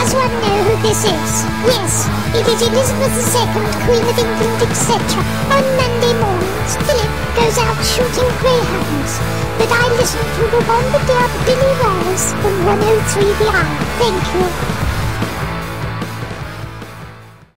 Does one know who this is? Yes, it is Elizabeth II, Queen of England, etc. On Monday mornings, Philip goes out shooting greyhounds, but I listen to the Bombardier Billy Wells from 103 The Isle. Thank you.